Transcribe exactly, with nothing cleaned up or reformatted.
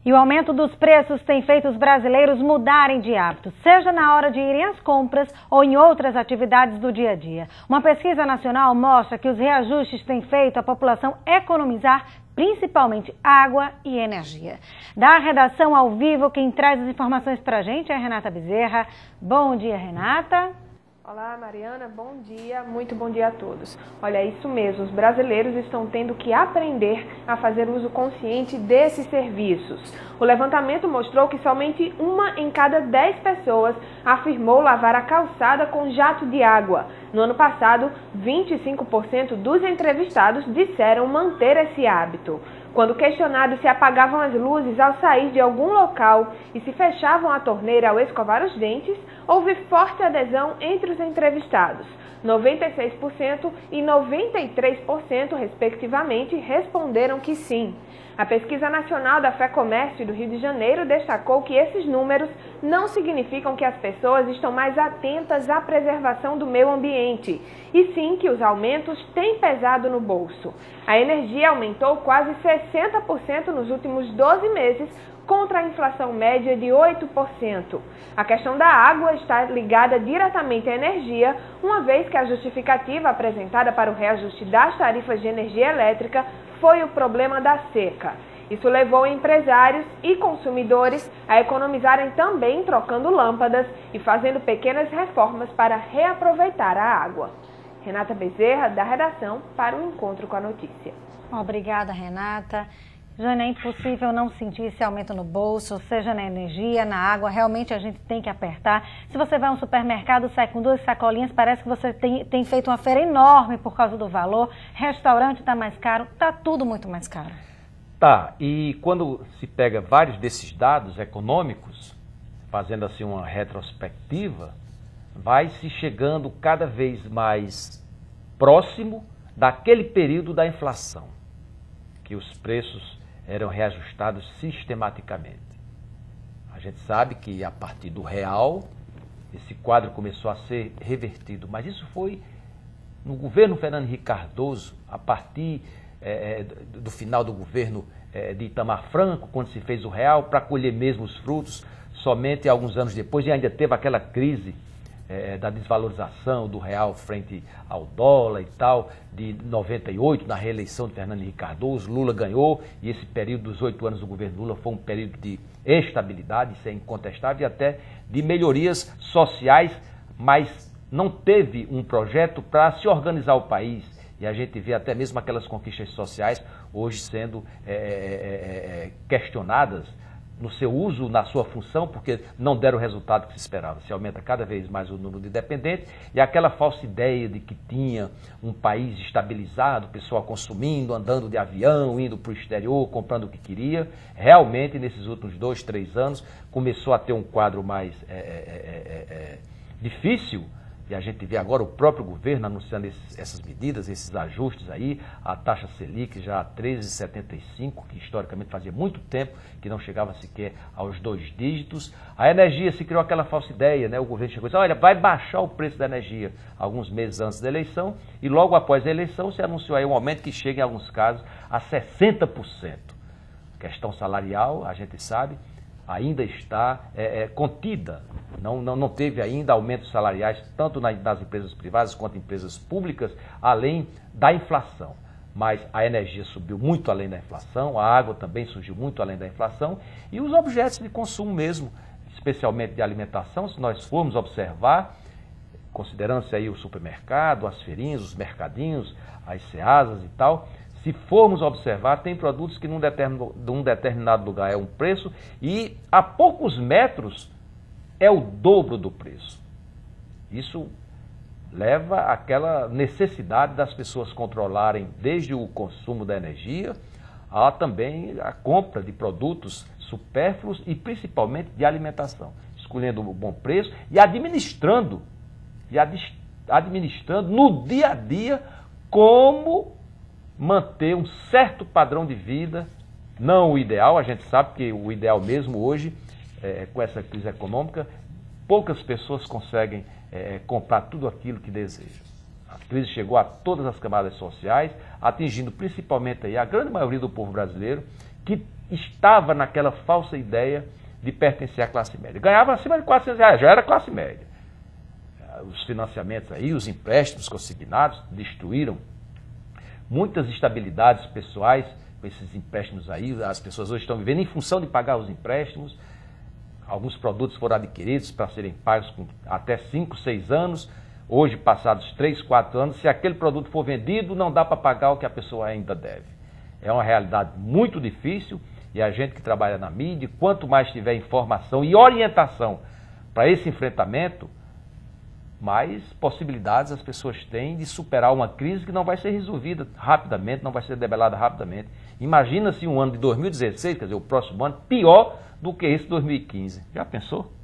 E o aumento dos preços tem feito os brasileiros mudarem de hábito, seja na hora de irem às compras ou em outras atividades do dia a dia. Uma pesquisa nacional mostra que os reajustes têm feito a população economizar principalmente água e energia. Da redação ao vivo, quem traz as informações para a gente é a Renata Bezerra. Bom dia, Renata. Olá, Mariana, bom dia, muito bom dia a todos. Olha, é isso mesmo, os brasileiros estão tendo que aprender a fazer uso consciente desses serviços. O levantamento mostrou que somente uma em cada dez pessoas afirmou lavar a calçada com jato de água. No ano passado, vinte e cinco por cento dos entrevistados disseram manter esse hábito. Quando questionados se apagavam as luzes ao sair de algum local e se fechavam a torneira ao escovar os dentes, houve forte adesão entre os entrevistados. noventa e seis por cento e noventa e três por cento, respectivamente, responderam que sim. A Pesquisa Nacional da FEComércio do Rio de Janeiro destacou que esses números não significam que as pessoas estão mais atentas à preservação do meio ambiente, e sim que os aumentos têm pesado no bolso. A energia aumentou quase sessenta por cento nos últimos doze meses, contra a inflação média de oito por cento. A questão da água está ligada diretamente à energia, uma vez que a justificativa apresentada para o reajuste das tarifas de energia elétrica foi o problema da seca. Isso levou empresários e consumidores a economizarem também trocando lâmpadas e fazendo pequenas reformas para reaproveitar a água. Renata Bezerra, da redação, para o Encontro com a Notícia. Obrigada, Renata. Jane, é impossível não sentir esse aumento no bolso, seja na energia, na água, realmente a gente tem que apertar. Se você vai a um supermercado, sai com duas sacolinhas, parece que você tem, tem feito uma feira enorme por causa do valor. Restaurante está mais caro, está tudo muito mais caro. Tá, e quando se pega vários desses dados econômicos, fazendo assim uma retrospectiva, vai se chegando cada vez mais próximo daquele período da inflação, que os preços eram reajustados sistematicamente. A gente sabe que a partir do real, esse quadro começou a ser revertido, mas isso foi no governo Fernando Henrique Cardoso, a partir é, do final do governo é, de Itamar Franco, quando se fez o real, para colher mesmo os frutos, somente alguns anos depois, e ainda teve aquela crise É, da desvalorização do real frente ao dólar e tal, de noventa e oito, na reeleição de Fernando Henrique Cardoso. Lula ganhou, e esse período dos oito anos do governo Lula foi um período de estabilidade, isso é incontestável, e até de melhorias sociais, mas não teve um projeto para se organizar o país, e a gente vê até mesmo aquelas conquistas sociais hoje sendo é, é, é, questionadas no seu uso, na sua função, porque não deram o resultado que se esperava. Se aumenta cada vez mais o número de dependentes, e aquela falsa ideia de que tinha um país estabilizado, pessoal consumindo, andando de avião, indo para o exterior, comprando o que queria, realmente nesses últimos dois, três anos começou a ter um quadro mais é, é, é, é, difícil. E a gente vê agora o próprio governo anunciando esses, essas medidas, esses ajustes aí, a taxa Selic já a treze vírgula setenta e cinco, que historicamente fazia muito tempo que não chegava sequer aos dois dígitos. A energia, se criou aquela falsa ideia, né? O governo chegou e disse, olha, vai baixar o preço da energia alguns meses antes da eleição, e logo após a eleição se anunciou aí um aumento que chega em alguns casos a sessenta por cento. Questão salarial, a gente sabe, ainda está é, é, contida. Não, não, não teve ainda aumentos salariais, tanto nas, nas empresas privadas quanto em empresas públicas, além da inflação. Mas a energia subiu muito além da inflação, a água também surgiu muito além da inflação, e os objetos de consumo mesmo, especialmente de alimentação, se nós formos observar, considerando-se aí o supermercado, as feirinhas, os mercadinhos, as ceasas e tal, se formos observar, tem produtos que num determinado, num determinado lugar é um preço e a poucos metros é o dobro do preço. Isso leva àquela necessidade das pessoas controlarem desde o consumo da energia a também a compra de produtos supérfluos e principalmente de alimentação, escolhendo um bom preço e administrando, e administrando no dia a dia como manter um certo padrão de vida, não o ideal, a gente sabe que o ideal mesmo hoje, é, com essa crise econômica, poucas pessoas conseguem é, comprar tudo aquilo que desejam. A crise chegou a todas as camadas sociais, atingindo principalmente aí a grande maioria do povo brasileiro, que estava naquela falsa ideia de pertencer à classe média. Ganhava acima de quatrocentos reais, já era classe média. Os financiamentos aí, os empréstimos consignados destruíram muitas estabilidades pessoais com esses empréstimos aí. As pessoas hoje estão vivendo em função de pagar os empréstimos. Alguns produtos foram adquiridos para serem pagos com até cinco, seis anos. Hoje, passados três, quatro anos, se aquele produto for vendido, não dá para pagar o que a pessoa ainda deve. É uma realidade muito difícil e a gente que trabalha na mídia, quanto mais tiver informação e orientação para esse enfrentamento, mais possibilidades as pessoas têm de superar uma crise que não vai ser resolvida rapidamente, não vai ser debelada rapidamente. Imagina se um ano de dois mil e dezesseis, quer dizer, o próximo ano, pior do que esse dois mil e quinze. Já pensou?